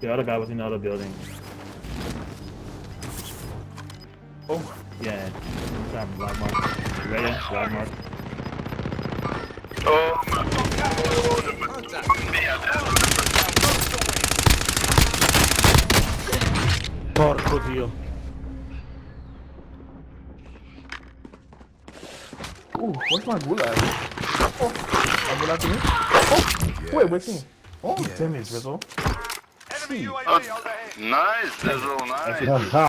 The other guy was in the other building. Oh, yeah. Black mark. Ready? Black mark. Porco dio. Where's my gulag? Oh, my gulag to me? Oh, wait, wait, see. Oh, damn it, Drizzle. Enemy UAV overhead. Nice, Dizzle, nice.